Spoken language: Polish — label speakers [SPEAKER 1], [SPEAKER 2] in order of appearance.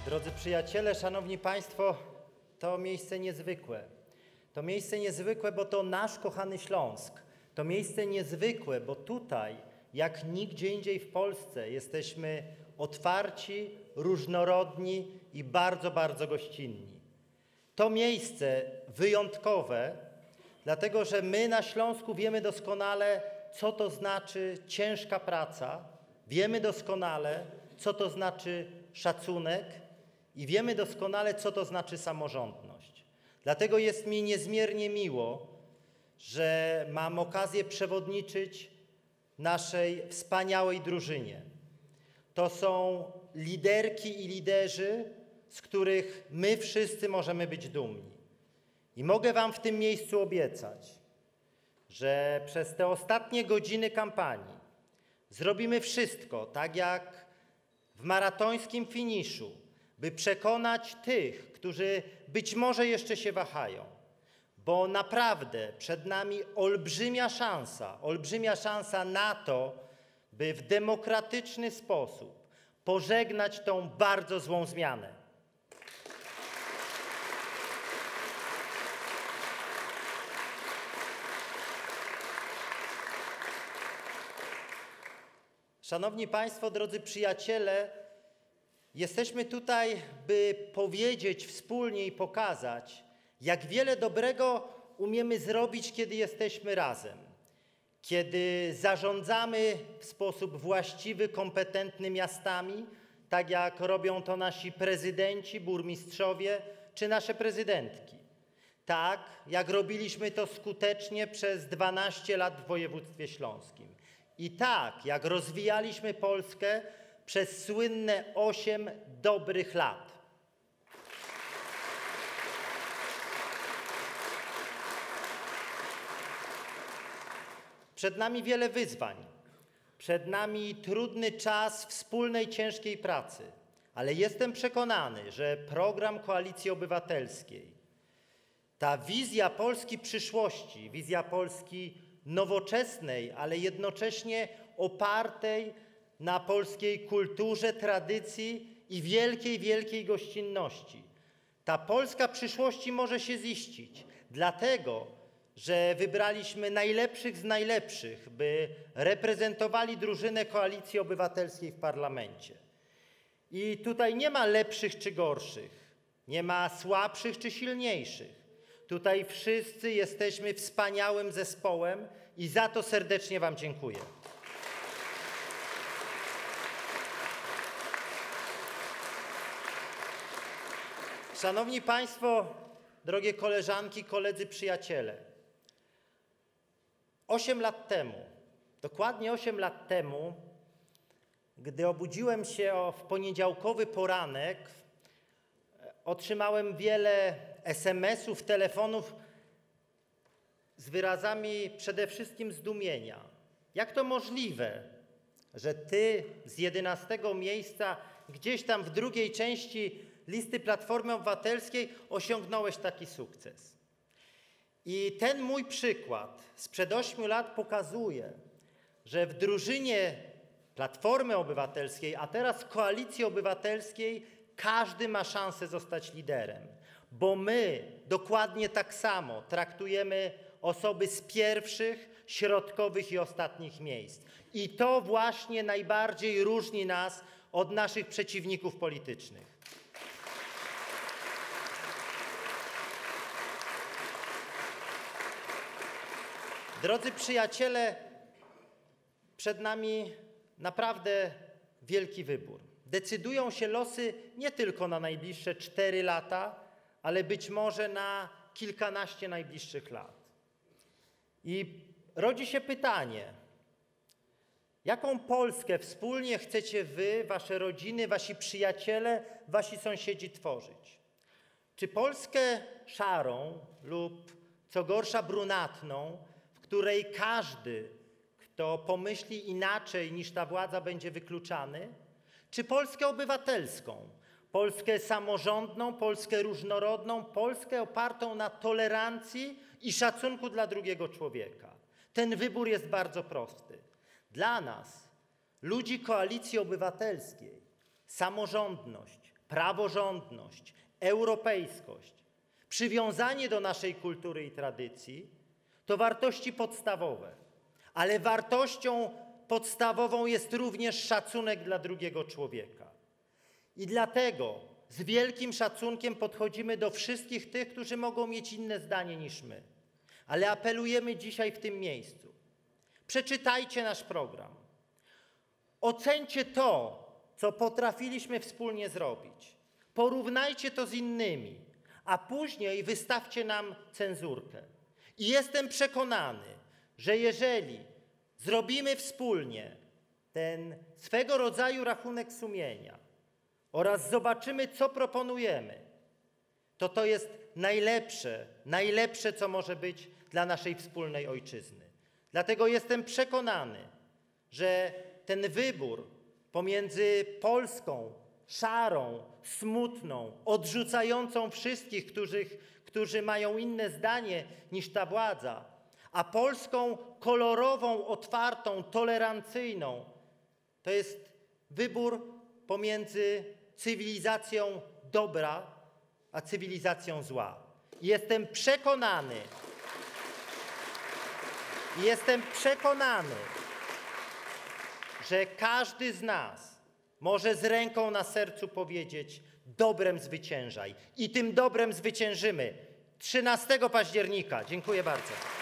[SPEAKER 1] Drodzy przyjaciele, szanowni państwo, to miejsce niezwykłe. To miejsce niezwykłe, bo to nasz kochany Śląsk. To miejsce niezwykłe, bo tutaj, jak nigdzie indziej w Polsce, jesteśmy otwarci, różnorodni i bardzo, bardzo gościnni. To miejsce wyjątkowe, dlatego że my na Śląsku wiemy doskonale, co to znaczy ciężka praca, wiemy doskonale, co to znaczy szacunek i wiemy doskonale, co to znaczy samorządność. Dlatego jest mi niezmiernie miło, że mam okazję przewodniczyć naszej wspaniałej drużynie. To są liderki i liderzy, z których my wszyscy możemy być dumni. I mogę wam w tym miejscu obiecać, że przez te ostatnie godziny kampanii zrobimy wszystko, tak jak w maratońskim finiszu, by przekonać tych, którzy być może jeszcze się wahają, bo naprawdę przed nami olbrzymia szansa na to, by w demokratyczny sposób pożegnać tą bardzo złą zmianę. Szanowni państwo, drodzy przyjaciele, jesteśmy tutaj, by powiedzieć wspólnie i pokazać, jak wiele dobrego umiemy zrobić, kiedy jesteśmy razem, kiedy zarządzamy w sposób właściwy, kompetentny miastami, tak jak robią to nasi prezydenci, burmistrzowie czy nasze prezydentki. Tak jak robiliśmy to skutecznie przez 12 lat w województwie śląskim. I tak jak rozwijaliśmy Polskę przez słynne 8 dobrych lat. Przed nami wiele wyzwań. Przed nami trudny czas wspólnej, ciężkiej pracy. Ale jestem przekonany, że program Koalicji Obywatelskiej, ta wizja Polski przyszłości, wizja Polski nowoczesnej, ale jednocześnie opartej na polskiej kulturze, tradycji i wielkiej, wielkiej gościnności. Ta Polska przyszłości może się ziścić, dlatego że wybraliśmy najlepszych z najlepszych, by reprezentowali drużynę Koalicji Obywatelskiej w parlamencie. I tutaj nie ma lepszych czy gorszych, nie ma słabszych czy silniejszych. Tutaj wszyscy jesteśmy wspaniałym zespołem i za to serdecznie wam dziękuję. Szanowni państwo, drogie koleżanki, koledzy, przyjaciele. 8 lat temu, dokładnie 8 lat temu, gdy obudziłem się w poniedziałkowy poranek, otrzymałem wiele SMS-ów, telefonów z wyrazami przede wszystkim zdumienia. Jak to możliwe, że ty z 11 miejsca, gdzieś tam w drugiej części listy Platformy Obywatelskiej osiągnąłeś taki sukces? I ten mój przykład sprzed 8 lat pokazuje, że w drużynie Platformy Obywatelskiej, a teraz Koalicji Obywatelskiej, każdy ma szansę zostać liderem, bo my dokładnie tak samo traktujemy osoby z pierwszych, środkowych i ostatnich miejsc. I to właśnie najbardziej różni nas od naszych przeciwników politycznych. Drodzy przyjaciele, przed nami naprawdę wielki wybór. Decydują się losy nie tylko na najbliższe 4 lata, ale być może na kilkanaście najbliższych lat. I rodzi się pytanie, jaką Polskę wspólnie chcecie wy, wasze rodziny, wasi przyjaciele, wasi sąsiedzi tworzyć? Czy Polskę szarą lub co gorsza brunatną, w której każdy, kto pomyśli inaczej niż ta władza, będzie wykluczany? Czy Polskę obywatelską, Polskę samorządną, Polskę różnorodną, Polskę opartą na tolerancji i szacunku dla drugiego człowieka? Ten wybór jest bardzo prosty. Dla nas, ludzi Koalicji Obywatelskiej, samorządność, praworządność, europejskość, przywiązanie do naszej kultury i tradycji to wartości podstawowe, ale wartością podstawową jest również szacunek dla drugiego człowieka. I dlatego z wielkim szacunkiem podchodzimy do wszystkich tych, którzy mogą mieć inne zdanie niż my. Ale apelujemy dzisiaj w tym miejscu. Przeczytajcie nasz program. Oceńcie to, co potrafiliśmy wspólnie zrobić. Porównajcie to z innymi, a później wystawcie nam cenzurkę. I jestem przekonany, że jeżeli zrobimy wspólnie ten swego rodzaju rachunek sumienia oraz zobaczymy, co proponujemy, to jest najlepsze, co może być dla naszej wspólnej ojczyzny. Dlatego jestem przekonany, że ten wybór pomiędzy Polską szarą, smutną, odrzucającą wszystkich, którzy mają inne zdanie niż ta władza, a Polską kolorową, otwartą, tolerancyjną, to jest wybór pomiędzy cywilizacją dobra a cywilizacją zła. I jestem przekonany, że każdy z nas może z ręką na sercu powiedzieć: dobrem zwyciężaj. I tym dobrem zwyciężymy 13 października. Dziękuję bardzo.